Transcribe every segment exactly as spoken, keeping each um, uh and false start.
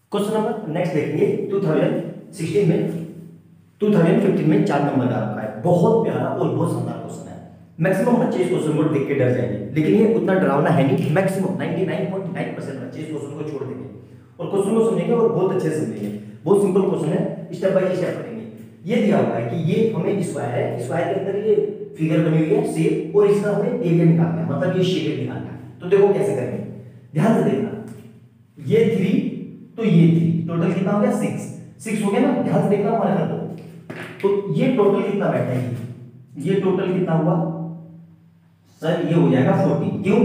Question number next देखेंगे two thousand sixteen में two thousand fifteen में चार नंबर का रखा है। बहुत प्यारा और बहुत शानदार क्वेश्चन है। मैक्सिमम बच्चे इस क्वेश्चन को देख के डर जाएंगे, लेकिन ये उतना डरावना है नहीं। Maximum ninety nine point nine percent बच्चे इस क्वेश्चन को छोड़ देंगे और क्वेश्चन को समझेंगे और बहुत अच्छे से समझेंगे। बहुत सिंपल क्वेश्चन है, स्टेप बाय स्टेप करेंगे। ये दिया हुआ है कि ये हमें स्क्वायर है, स्क्वायर के अंदर ये फिगर बनी हुई है शेप, और इसका हमें एरिया निकालना है, मतलब ये शेप निकालना है। तो देखो कैसे करेंगे, ध्यान से देखना। ये थ्री तो ये थ्री, टोटल कितना हो गया सिक्स, सिक्स हो गया ना। ध्यान से देखना हमारे घर को, तो ये टोटल कितना बैठा है, ये टोटल कितना हुआ सर, ये हो जाएगा फोर्टीन। क्यों,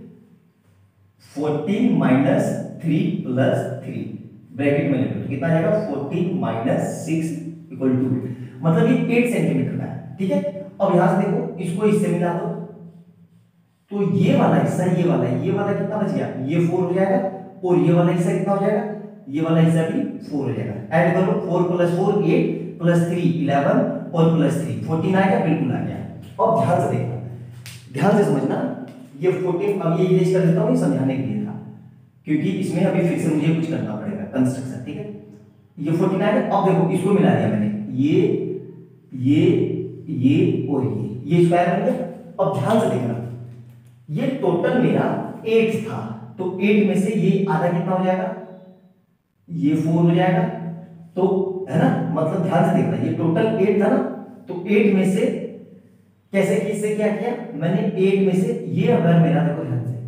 fourteen minus three plus three bracket में लेकर कितना आएगा, fourteen minus six equal to, मतलब ये एट सेंटीमीटर का है। ठीक है, अब यहां से देखो, इसको इससे मिला दो, तो ये वाला हिस्सा, ये वाला ये वाला कितना बच गया, ये फोर हो जाएगा, और ये वाला हिस्सा कितना हो जाएगा, ये वाला हिस्सा भी फोर हो जाएगा। ऐड करो, four plus four eight plus three eleven और प्लस थ्री फोर्टीन आ गया, बिल्कुल आ गया। अब ध्यान से देखना, ध्यान से समझना। ये फोर्टीन, अब ये इरेज कर देता हूं, ये समझाने के लिए था, क्योंकि इसमें अभी फिर से मुझे कुछ करना पड़ेगा कंस्ट्रक्शन। ठीक है, ये फोर्टीन आ गया। अब देखो, इसको मिला दिया मैंने, ये ये ये और ये ये स्क्वायर बन गया। अब ध्यान से देखना, ये टोटल मेरा एट था, तो एट में से ये आधा कितना हो जाएगा, ये फोर हो जाएगा, तो है ना, मतलब ध्यान से देखना, ये टोटल एट था ना, तो एट में से कैसे किससे क्या किया मैंने, एट में से ये अगर मेरा, देखो ध्यान से,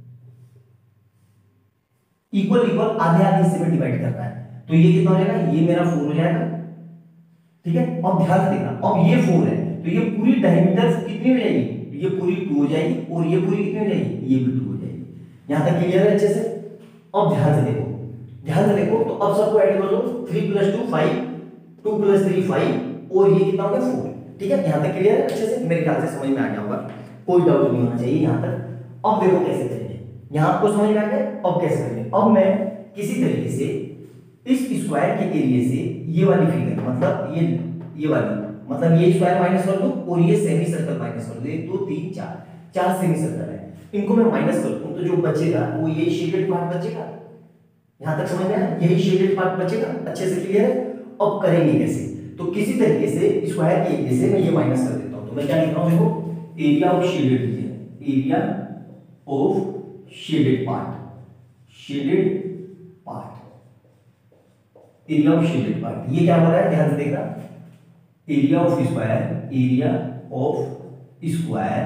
इक्वल इक्वल आधे आधे हिस्से में डिवाइड करना है, तो ये कितना हो जाएगा, ये मेरा फोर हो जाएगा। ठीक है, अब ध्यान से देखना, अब ये फोर है, तो ये पूरी डायमीटर कितनी हो जाएगी, ये पूरी टू हो जाएगी, और ये पूरी कितनी हो जाएगी, ये भी टू हो जाएगी। यहां तक क्लियर है अच्छे से। अब ध्यान से देखो, ध्यान से देखो, तो अब सबको ऐड कर लो, three plus two five, two plus three five, और ये कितना हो गया फोर। ठीक है, यहां तक क्लियर है अच्छे से, मेरे ख्याल से समझ में आ गया होगा, कोई डाउट नहीं होना चाहिए यहां तक। अब देखो कैसे करेंगे, यहां आपको समझ में आ गया। अब कैसे करेंगे, अब मैं किसी तरीके से इस स्क्वायर के एरिया से ये वाली फिगर, मतलब ये ये वाली, मतलब ये स्क्वायर माइनस कर दूं, और ये सेमी सर्कल माइनस कर दूं, एक दो तीन चार, चार सेमी सर्कल है, इनको मैं माइनस कर दूं, तो जो बचेगा वो ये शेडेड पार्ट बचेगा। यहां तक समझ में आया, यही शेडेड पार्ट बचेगा। अच्छे से क्लियर है। अब करेंगे कैसे, तो किसी तरीके से स्क्वायर के एरिया से मैं ये माइनस कर देता हूं, तो मैं क्या लिख रहा हूं, देखो area of shaded region, area of shaded part, shaded part, area of shaded part. ये क्या हो रहा है, ध्यान से देखना, area of square, area of square,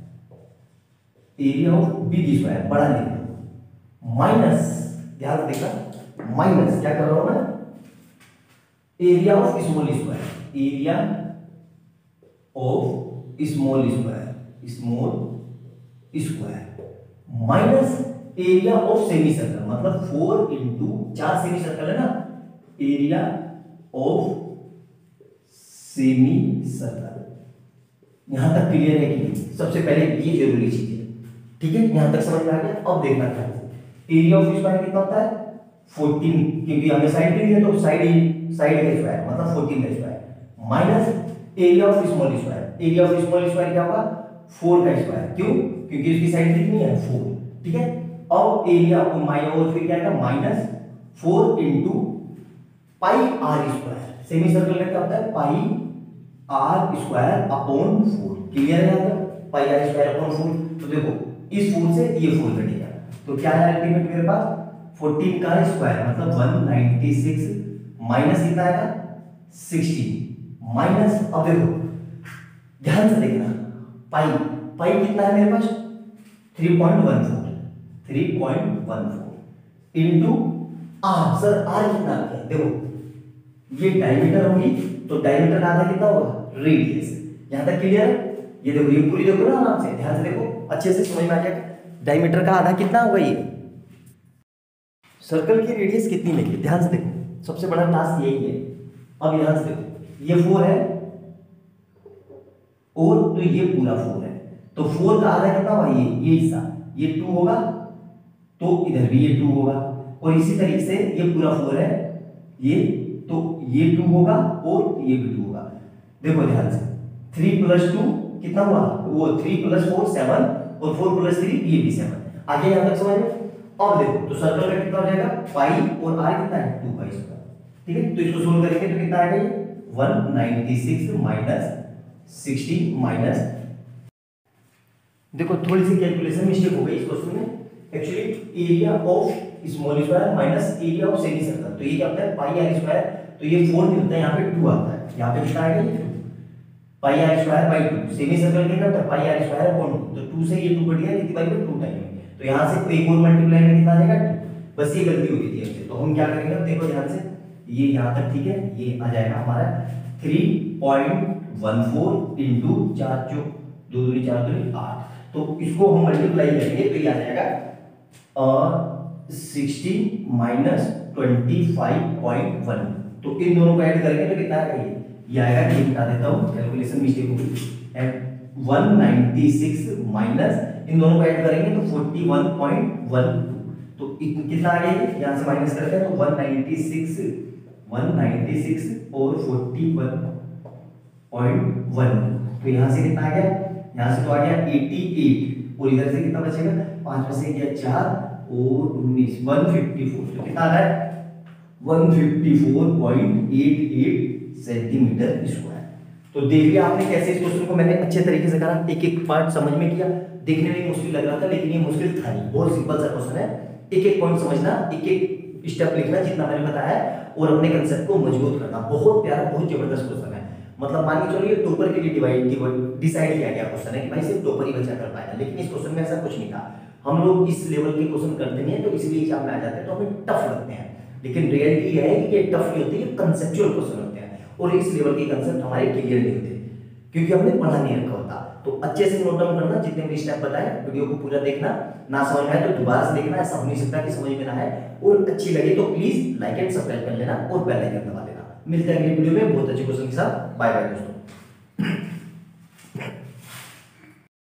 area of big square, बड़ा लिख लो, माइनस, ध्यान से देखना, माइनस क्या कर रहा हूं मैं, area of small square, area of small square, small square, minus area of semi circle, मतलब फोर इंटू चार सेमी सर्कल है ना, एरिया ऑफ सेमी सर्कल। यहां तक क्लियर है कि सबसे पहले ये जरूरी चीज है। ठीक है, यहां तक समझ में आ गया। अब देखना क्या है, एरिया ऑफ स्क्वायर कितना होता है, फोर्टीन, क्योंकि हमें साइड भी है तो साइड साइड का स्क्वायर मतलब फोर्टीन का square, minus area of small square, area of small square क्या होगा, फोर का स्क्वायर। क्यों, क्योंकि इसकी साइड कितनी है, फोर। ठीक है, अब एरिया को माइनस, और फिर क्या है, minus four into pi r square, semi circle का क्या होता है, pi r square upon four. Clear है यहां तक, pi r square upon four. तो देखो इस फोर से ये फोर कटेगा, तो क्या है अल्टीमेट मेरे पास, फोर्टीन का स्क्वायर मतलब वन नाइंटी सिक्स, माइनस कितना आएगा, सिक्सटीन, माइनस, अब देखो ध्यान से देखना, पाई पाई कितना है मेरे पास, three point one four, three point one four into r. Sir r कितना है, देखो ये डायमीटर होगी, तो डायमीटर का आधा कितना होगा, रेडियस। यहां तक क्लियर है। ये देखो, ये पूरी देखो ना आराम से, ध्यान से देखो, अच्छे से समझ में आ गया। डायमीटर का आधा कितना होगा, ये सर्कल की रेडियस कितनी लेंगे, ध्यान से देखो, सबसे बड़ा टास्क यही है। अब यहां से देखो, ये फोर है और तो ये पूरा फोर है, तो फोर का आधा कितना होगा, ये ये हिस्सा, ये टू होगा, तो इधर भी ये टू होगा, और इसी तरीके से ये पूरा फोर है, ये तो ये टू होगा और ये भी टू होगा। देखो ध्यान से, थ्री प्लस टू कितना हुआ, वो थ्री प्लस फोर सेवन, और फोर प्लस थ्री ये भी सेवन। आगे यहां तक समझ में। अब देखो तो सर्कल का कितना हो जाएगा पाई और आर कितना है टू पाई स्क्वायर, ठीक है। तो इसको सोल्व करेंगे तो कितना आएगा ये one ninety six minus sixty minus, देखो थोड़ी सी कैलकुलेशन मिस्टेक हो गई इस क्वेश्चन में। Actually area of small square minus area of semi circle, तो ये क्या होता है पाई आर स्क्वायर, तो ये फोर नहीं होता है, यहाँ पे टू आता है, यहाँ पे कितना आएगा ये pi r square by two, semi circle क्या होता है pi r square upon two, तो टू से ये टू कट गया कितनी बाई में टू टाइम, तो यहाँ से एक और मल्टीप्लाई में कितना आ जाएगा टू, बस ये गलती होती थी हमसे। तो हम क्या करेंगे अब देखो ध्यान से, ये यहाँ तक ठीक है, ये आ जाएगा हमारा three point one four into चार चौ दो दूनी चार दूनी आठ, तो इसको हम मल्टीप्लाई करेंगे तो ये आ जाएगा sixty minus twenty five point one, तो इन दोनों को ऐड करेंगे तो कितना आएगा ये ये आएगा, ये बता देता हूँ कैलकुलेशन मिस्टेक हो गई, and one ninety six minus इन दोनों को ऐड करेंगे तो forty one point one two, तो कितना आ गया ये यहाँ से माइनस करते हैं तो one ninety six one ninety six और फोर्टी वन पॉइंट वन, तो यहाँ से कितना आ गया, यहाँ से तो आ गया एटी एट और इधर से कितना बचेगा पांच में से गया चार और उन्नीस वन फिफ्टी फोर, तो कितना आ रहा है one fifty four point eight eight centimetre square. तो देख लिया आपने कैसे इस क्वेश्चन को मैंने अच्छे तरीके से करा, एक एक पार्ट समझ में किया, देखने में मुश्किल लग रहा था लेकिन ये मुश्किल था नहीं, बहुत सिंपल सा क्वेश्चन है, एक एक पॉइंट समझना, एक एक स्टेप लिखना जितना मैंने बताया और अपने कंसेप्ट को मजबूत करना। बहुत प्यारा बहुत जबरदस्त क्वेश्चन है, मतलब मान के चलो ये टॉपर के लिए डिवाइड डिसाइड किया गया क्वेश्चन है कि भाई सिर्फ टॉपर ही बच्चा कर पाएगा, लेकिन इस क्वेश्चन में ऐसा कुछ नहीं था। हम लोग इस लेवल के क्वेश्चन करते नहीं है तो इसलिए एग्जाम में आ जाते हैं तो हमें टफ लगते हैं, लेकिन रियलिटी ये है कि ये टफ नहीं होते, ये कंसेप्चुअल क्वेश्चन होते हैं और इस लेवल के कंसेप्ट हमारे क्लियर नहीं होते क्योंकि हमने पढ़ा नहीं रखा होता। तो अच्छे से नोट डाउन करना, जितने भी स्टेप बताए वीडियो को पूरा देखना, ना समझ में आए तो दोबारा से देखना, ऐसा हो नहीं सकता कि समझ में ना आए, और अच्छी लगे तो प्लीज लाइक एंड सब्सक्राइब कर लेना और बेल आइकन दबा लेना। मिलते हैं अगली वीडियो में बहुत अच्छे क्वेश्चन के साथ, बाय बाय दोस्तों।